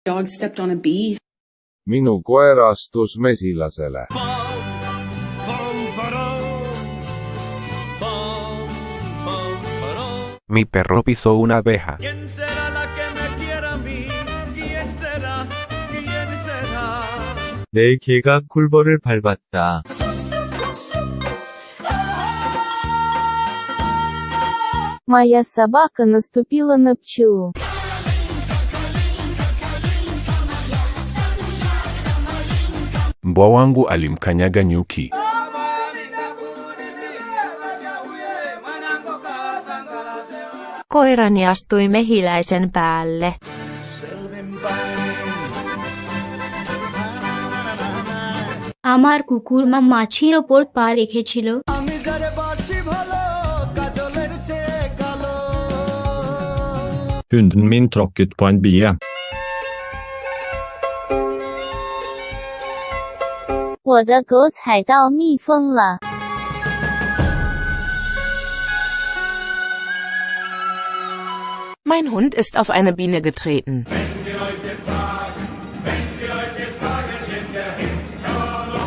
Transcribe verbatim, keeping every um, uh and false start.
Dog stepped on a bee. Minu koer astus mesilasele. Mi perro pisó una abeja. ¿Quién será la que me quiera a mí? ¿Quién será? ¿Quién será? 내 개가 꿀벌을 밟았다. Моя собака наступила на пчелу. Mbwa wangu alimkanyaga nyuki. Koirani astui mehiläisen päälle. আমার কুকুর মা মাছির ওপর পা রেখেছিল। আমি যারে বাসি ভালো কাজলের চেয়ে কালো। Hunden min tråkket på en bie. 我的狗踩到蜜蜂了。 Mein Hund ist auf eine Biene getreten. Wenn wir heute fahren